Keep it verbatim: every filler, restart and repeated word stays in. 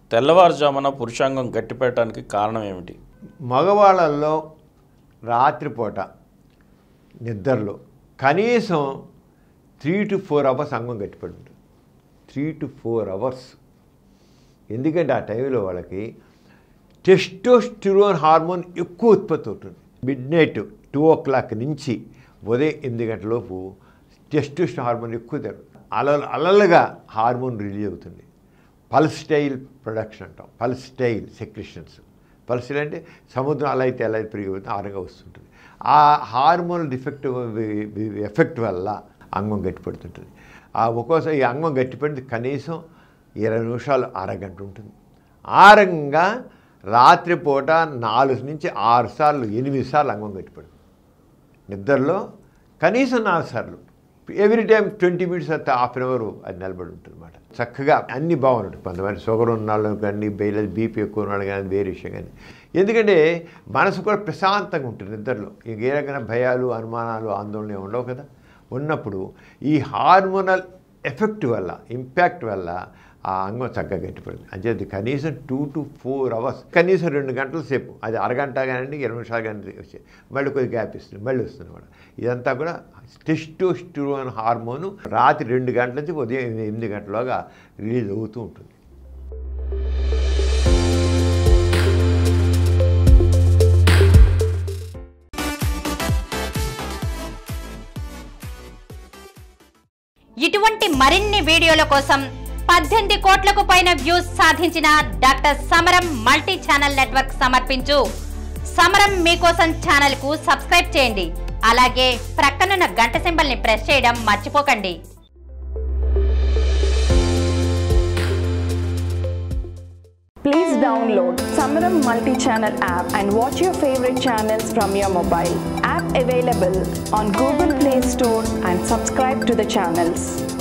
తెల్లవారుజామున పురుషాంగం గట్టిపడటానికి కారణం ఏమిటి? మగవాళ్ళల్లో రాత్రిపూట నిద్రలో కనీసం త్రీ టు ఫోర్ అవర్స్ అంగం గట్టిపడి ఉంటుంది. త్రీ టు ఫోర్ అవర్స్ ఎందుకంటే ఆ టైంలో వాళ్ళకి టెస్టోస్టిరోన్ హార్మోన్ ఎక్కువ ఉత్పత్తి అవుతుంది. Midnight two o'clock నుంచి ఉదయం ఎనిమిది గంటలలోపు టెస్టోస్టిరోన్ హార్మోన్ ఎక్కువ జరుగుతుంది. అలల అలలుగా హార్మోన్ రిలీజ్ అవుతుంది. పల్స్ స్టైల్ ప్రొడక్షన్ అంటాం. Pulsatile secretions. Pulsatile అంటే సముద్రం అలా అయితే ఎలా అయితే పెరిగిపోతుంది ఆ రకంగా వస్తుంటుంది. ఆ హార్మోన్ డిఫెక్ట్ ఎఫెక్ట్ వల్ల అంగం గట్టిపడుతుంటుంది. ఆ ఒక్కోసారి ఈ అంగం గట్టిపడింది కనీసం ఇరవై నిమిషాలు అరగంట ఉంటుంది. ఆ రకంగా రాత్రిపూట నాలుగు నుంచి ఆరు సార్లు ఎనిమిది సార్లు అంగం గట్టిపడుతుంది. నిద్రలో కనీసం నాలుగు సార్లు ఎవ్రీ టైం ట్వంటీ మినిట్స్ అయితే హాఫ్ అన్ అవర్ అది నిలబడి ఉంటుంది అన్నమాట. చక్కగా అన్నీ బాగుంటుంది. కొంతమంది షుగర్ ఉన్న వాళ్ళు కానీ బయలు బీపీ ఎక్కువ ఉన్నాడు కానీ వేరే విషయం కానీ ఎందుకంటే మనసు కూడా ప్రశాంతంగా ఉంటుంది నిద్రలో. ఇంక ఏ రకమైన భయాలు అనుమానాలు ఆందోళన ఉండవు కదా. ఉన్నప్పుడు ఈ హార్మోనల్ ఎఫెక్ట్ వల్ల ఇంపాక్ట్ వల్ల ఆ అంగం చక్కగా గట్టిపడుతుంది. అంచేది కనీసం టూ టు ఫోర్ అవర్స్ కనీసం రెండు గంటల సేపు అది అరగంట కానివ్వండి ఇరవై నిమిషాలు కానీ వచ్చి మళ్ళీ కొద్దిగా గ్యాప్ ఇస్తుంది మళ్ళీ వస్తుంది కూడా. ఇదంతా కూడా టెస్టోస్టిరోన్ హార్మోను రాత్రి రెండు గంటల నుంచి ఉదయం ఎనిమిది గంటలుగా రిలీజ్ అవుతూ ఉంటుంది. ఇటువంటి మరిన్ని వీడియోల కోసం పద్దెనిమిది కోట్లకు పైన వ్యూస్ సాధించిన డాక్టర్ సమరం మల్టీ ఛానల్ నెట్వర్క్ సమర్పించు సమరం మీకోసం ఛానల్ కు సబ్స్క్రైబ్ చేయండి. అలాగే ప్రక్కనున్న గంట సింబల్ ని ప్రెస్ చేయడం మర్చిపోకండి. Please download Samaram multi-channel app and watch your favorite channels from your mobile. App available on Google Play Store and subscribe to the channels.